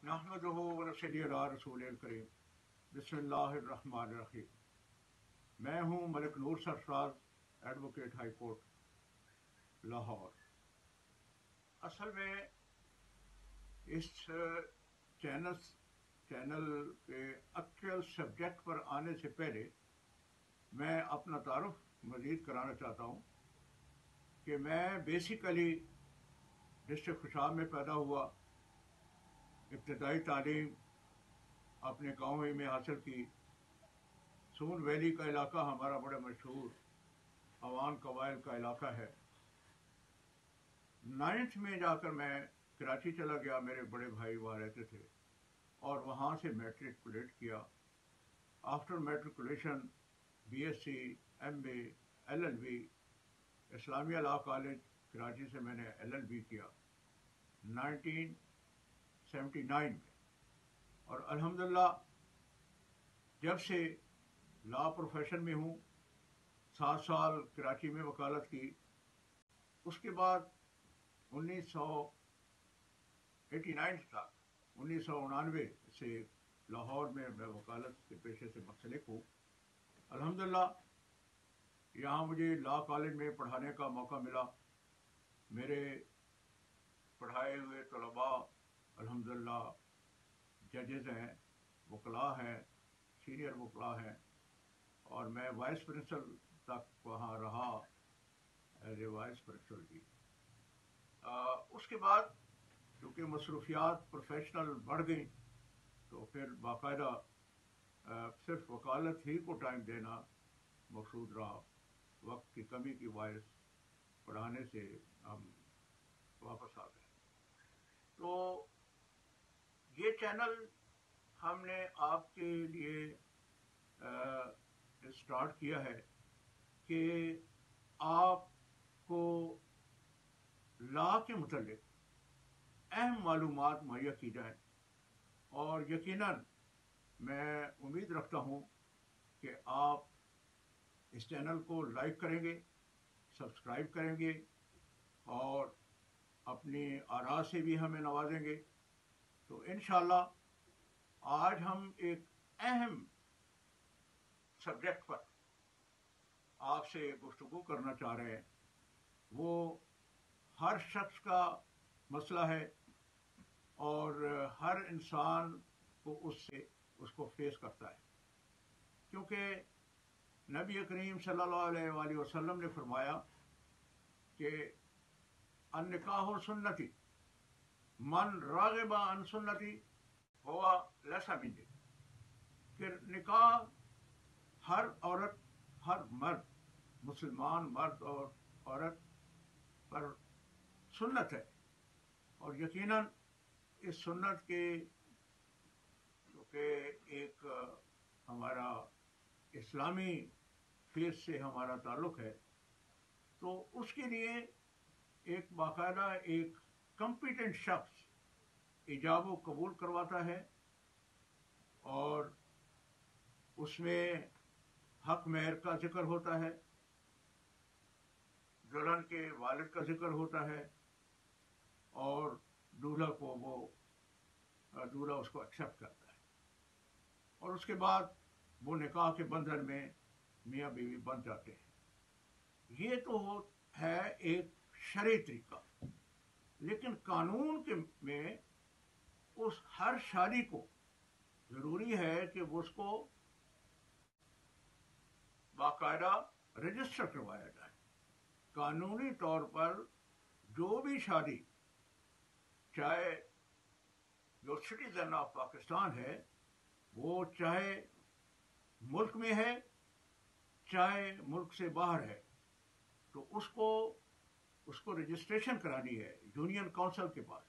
नहमदुहु व नसल्ली अला रसूलिल करीम। बिस्मिल्लाहिर्रहमानिर्रहीम। मैं हूँ Malik Noor Sarfaraz, advocate high court Lahore. असल में इस चैनल के एक्चुअल सब्जेक्ट पर आने से पहले मैं अपना तारुफ मज़ीद कराना चाहता हूँ कि मैं बेसिकली डिस्ट्रिक्ट खुशाब में पैदा हुआ। इब्तदाई तालीम अपने गाँव ही में हासिल की। सून वैली का इलाका हमारा बड़ा मशहूर अवान कबाइल का इलाका है। 9th में जाकर मैं कराची चला गया, मेरे बड़े भाई वहाँ रहते थे, और वहाँ से मैट्रिकुलेट किया। After matriculation BSc, MA, LLB Islamia law college Karachi से मैंने LLB किया 1979 में। और अल्हम्दुलिल्लाह जब से लॉ प्रोफेशन में हूँ, 7 साल कराची में वकालत की। उसके बाद 1989 तक 1999 से लाहौर में मैं वकालत के पेशे से मुंसलिक हूँ। अल्हम्दुलिल्लाह यहाँ मुझे लॉ कॉलेज में पढ़ाने का मौका मिला। मेरे पढ़ाए हुए तलबा अल्हम्दुलिल्लाह जजेज़ हैं, वकला हैं, सीनियर वकला हैं, और मैं वाइस प्रिंसिपल तक वहाँ रहा एज ए वाइस प्रिंसिपल भी। उसके बाद चूँकि मसरूफियात प्रोफेशनल बढ़ गई तो फिर बाकायदा सिर्फ वकालत ही को टाइम देना मकसूद रहा। वक्त की कमी की बायस पढ़ाने से हम वापस आ गए। तो ये चैनल हमने आपके लिए स्टार्ट किया है कि आपको लॉ के मुतालिक अहम मालूमात मुहैया की जाए। और यकीनन मैं उम्मीद रखता हूँ कि आप इस चैनल को लाइक करेंगे, सब्सक्राइब करेंगे और अपनी आरा से भी हमें नवाजेंगे। तो इंशाअल्लाह आज हम एक अहम सब्जेक्ट पर आपसे गुफ्तगू करना चाह रहे हैं। वो हर शख्स का मसला है और हर इंसान को उसको फेस करता है, क्योंकि नबी करीम सल्लल्लाहु अलैहि वसल्लम ने फरमाया कि अन्निकाहु सुन्नती मन रागिबा अन सुन्नती हुवा लैसा मिन्नी। कि निकाह हर औरत, हर मर्द, मुसलमान मर्द और औरत पर सुन्नत है। और यकीनन इस सुन्नत के क्योंकि एक हमारा इस्लामी फेस से हमारा ताल्लुक़ है, तो उसके लिए एक बाकायदा एक कॉम्पिटेंट शख्स इजाब व कबूल करवाता है और उसमें हक महर का जिक्र होता है, दुल्हन के वालिद का जिक्र होता है और दूल्हा उसको एक्सेप्ट करता है। और उसके बाद वो निकाह के बंधन में मियाँ बीवी बन जाते हैं। ये तो है एक शरई तरीका, लेकिन कानून में उस हर शादी को ज़रूरी है कि वो उसको बाकायदा रजिस्टर करवाया जाए। कानूनी तौर पर जो भी शादी, चाहे जो सिटीजन ऑफ पाकिस्तान है, वो चाहे मुल्क में है चाहे मुल्क से बाहर है, तो उसको रजिस्ट्रेशन करानी है यूनियन काउंसिल के पास।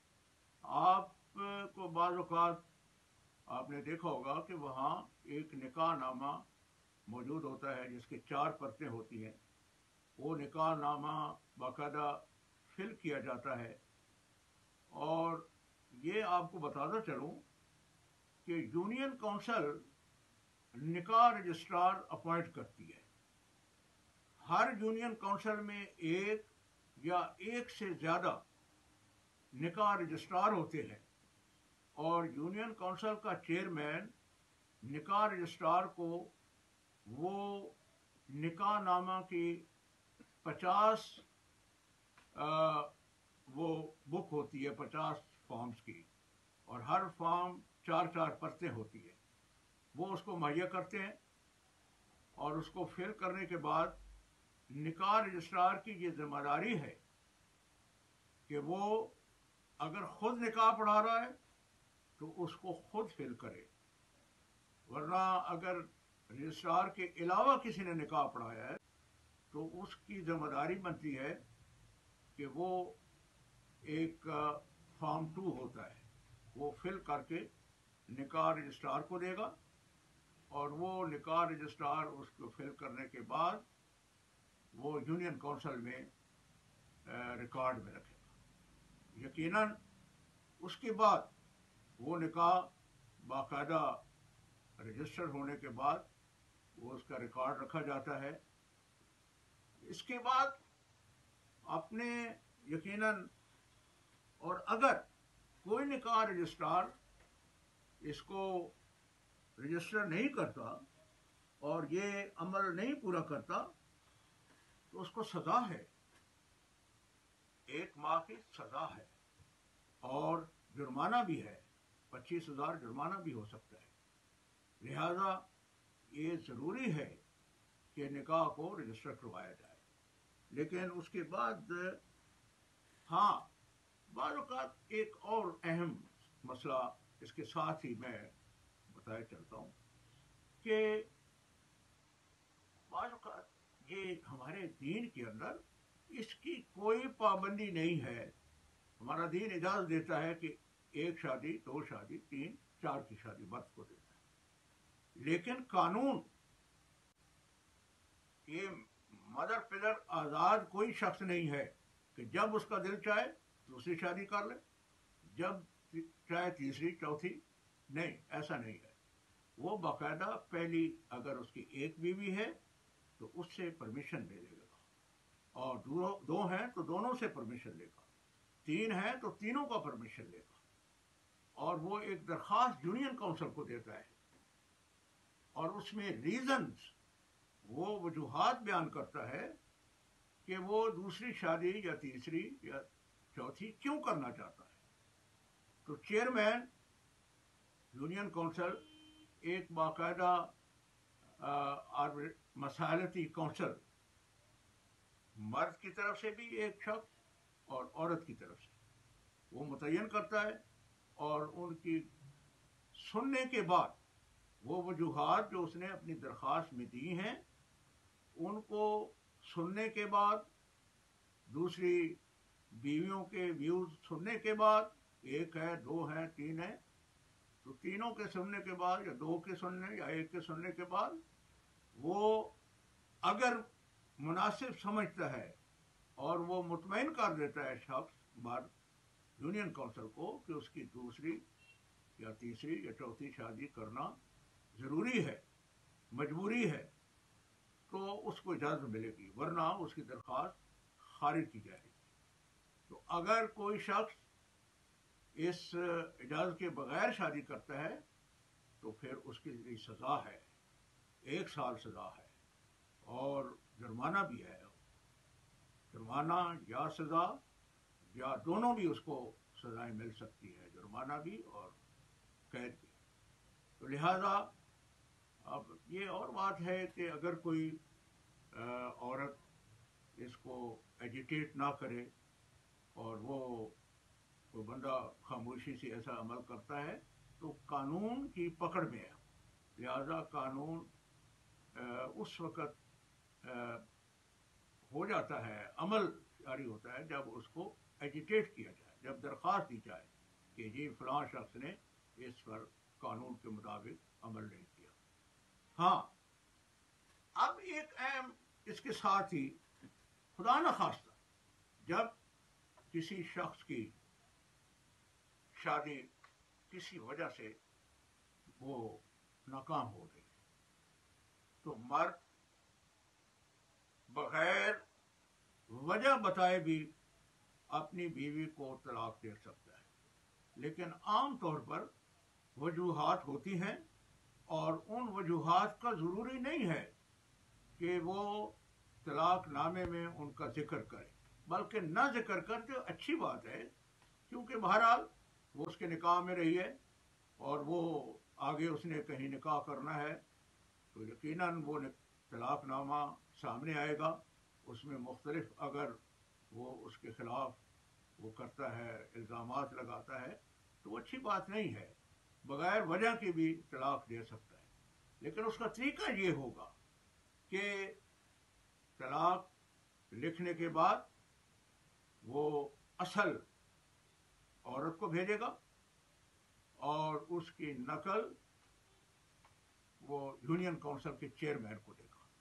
आपको बाज़ औक़ात आपने देखा होगा कि वहाँ एक निकाह नामा मौजूद होता है जिसके 4 परतें होती हैं। वो निकाह नामा बाकायदा फिल किया जाता है। और ये आपको बताता चलूँ कि यूनियन काउंसिल निकाह रजिस्ट्रार अपॉइंट करती है। हर यूनियन काउंसिल में एक या एक से ज़्यादा निकाह रजिस्ट्रार होते हैं اور یونین کونسل کا چیئرمین نکاح رجسٹرار کو وہ نکاح نامہ کی 50 وہ بک ہوتی ہے 50 فارمز کی، اور ہر فارم 4 پرتیں ہوتی ہے، وہ اس کو مہیا کرتے ہیں، اور اس کو فل کرنے کے بعد نکاح رجسٹرار کی یہ ذمہ داری ہے کہ وہ اگر خود نکاح پڑھا رہا ہے تو اس کو خود فل کرے، ورنہ اگر رجسٹرار کے علاوہ کسی نے نکاح پڑھایا ہے تو اس کی ذمہ داری بنتی ہے کہ وہ ایک فارم 2 ہوتا ہے، وہ فل کر کے نکاح رجسٹرار کو دے گا، اور وہ نکاح رجسٹرار اس کو فل کرنے کے بعد وہ یونین کونسل میں ریکارڈ میں رکھے گا۔ یقیناً اس کے بعد وہ نکاح باقاعدہ رجسٹر ہونے کے بعد وہ اس کا ریکارڈ رکھا جاتا ہے۔ اس کے بعد اپنے یقیناً، اور اگر کوئی نکاح رجسٹرار اس کو رجسٹر نہیں کرتا اور یہ عمل نہیں پورا کرتا تو اس کو سزا ہے، 1 ماہ کی سزا ہے، اور جرمانہ بھی ہے، 25,000 جرمانہ بھی ہو سکتا ہے۔ لہذا یہ ضروری ہے کہ نکاح کو رجسٹر کروایا جائے۔ لیکن اس کے بعد ہاں بعض اوقات ایک اور اہم مسئلہ اس کے ساتھ ہی میں بتایا چلتا ہوں کہ بعض اوقات یہ ہمارے دین کے اندر اس کی کوئی پابندی نہیں ہے۔ ہمارا دین اجازت دیتا ہے کہ 1 شادی، 2 شادی، 3، 4 کی شادی مرد کو دیتا ہے، لیکن قانون یہ مدر پدر آزاد کوئی شخص نہیں ہے کہ جب اس کا دل چاہے دوسری شادی کر لے، جب چاہے تیسری، چوتھی، نہیں، ایسا نہیں ہے۔ وہ باقاعدہ پہلی اگر اس کی 1 بیوی ہے تو اس سے پرمیشن لے لے گا، اور 2 ہیں تو دونوں سے پرمیشن لے گا، 3 ہیں تو تینوں کا پرمیشن لے گا، اور وہ ایک درخواست یونین کونسل کو دیتا ہے، اور اس میں ریزنز، وہ وجوہات بیان کرتا ہے کہ وہ دوسری شادی یا تیسری یا چوتھی کیوں کرنا چاہتا ہے۔ تو چیئرمین یونین کونسل ایک باقاعدہ مسالتی کونسل، مرد کی طرف سے بھی ایک شخص اور عورت کی طرف سے، وہ متعین کرتا ہے، اور ان کی سننے کے بعد وہ وجوہات جو اس نے اپنی درخواست میں دی ہیں ان کو سننے کے بعد، دوسری بیویوں کے ویوز سننے کے بعد، 1 ہے، 2 ہیں، 3 ہیں، تو تینوں کے سننے کے بعد یا 2 کے سننے یا 1 کے سننے کے بعد وہ اگر مناسب سمجھتا ہے اور وہ مطمئن کر دیتا ہے شخص مرد یونین کونسل کو کہ اس کی دوسری یا تیسری یا چوتھی شادی کرنا ضروری ہے، مجبوری ہے، تو اس کو اجازت ملے گی، ورنہ اس کی درخواست خارج کی جائے گی۔ تو اگر کوئی شخص اس اجازت کے بغیر شادی کرتا ہے تو پھر اس کے لیے سزا ہے، 1 سال سزا ہے، اور جرمانہ بھی ہے، جرمانہ یا سزا یا دونوں بھی اس کو سزائیں مل سکتی ہے، جرمانہ بھی اور قید بھی۔ تو لہذا اب یہ اور بات ہے کہ اگر کوئی عورت اس کو ایجیٹیٹ نہ کرے اور وہ کوئی بندہ خاموشی سے ایسا عمل کرتا ہے تو قانون کی پکڑ میں ہے، لہذا قانون اس وقت ہو جاتا ہے، عمل جاری ہوتا ہے جب اس کو ایجیٹیٹ کیا جائے، جب درخواست دی جائے کہ یہ فلاں شخص نے اس پر قانون کے مطابق عمل نہیں کیا۔ ہاں اب ایک اہم اس کے ساتھ ہی، خدا نخواستہ جب کسی شخص کی شادی کسی وجہ سے وہ ناکام ہو گئی تو مرد بغیر وجہ بتائے بھی اپنی بیوی کو طلاق دے سکتا ہے، لیکن عام طور پر وجوہات ہوتی ہیں، اور ان وجوہات کا ضروری نہیں ہے کہ وہ طلاق نامے میں ان کا ذکر کرے، بلکہ نہ ذکر کر تو اچھی بات ہے، کیونکہ بہرحال وہ اس کے نکاح میں رہی ہے اور وہ آگے اس نے کہیں نکاح کرنا ہے، تو یقیناً وہ طلاق نامہ سامنے آئے گا، اس میں مختلف اگر وہ اس کے خلاف وہ کرتا ہے، الزامات لگاتا ہے، تو وہ اچھی بات نہیں ہے، بغیر وجہ کی بھی طلاق دے سکتا ہے، لیکن اس کا طریقہ یہ ہوگا کہ طلاق لکھنے کے بعد وہ اصل عورت کو بھیجے گا اور اس کی نقل وہ یونین کونسل کے چیئرمین کو دے گا،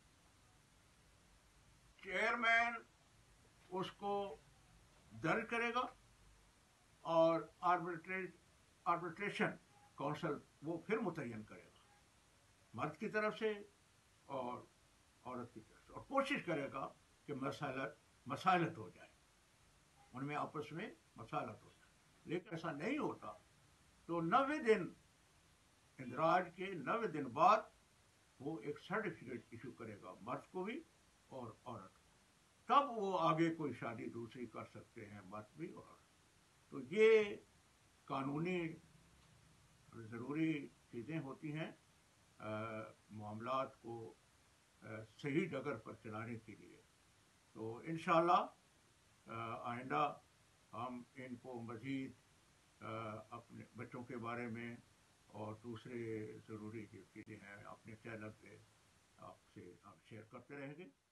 چیئرمین اس کو درج کرے گا، اور آربیٹریشن کونسل وہ پھر متعین کرے گا مرد کی طرف سے اور عورت کی طرف سے، اور کوشش کرے گا کہ مسالت ہو جائے، ان میں آپس میں مسالت ہو جائے، لیکن ایسا نہیں ہوتا تو 90 دن، اندراج کے 90 دن بعد وہ ایک سرٹیفکیٹ ایشو کرے گا مرد کو بھی اور عورت کو، تب وہ آگے کوئی شادی دوسری کر سکتے ہیں مرد بھی اور عورت۔ تو یہ قانونی ضروری چیزیں ہوتی ہیں معاملات کو صحیح ڈگر پر چلانے کے لیے۔ تو انشاءاللہ آئندہ ہم ان کو مزید اپنے بچوں کے بارے میں اور دوسرے ضروری جو چیزیں ہیں اپنے چینل پہ آپ سے ہم شیئر کرتے رہیں گے۔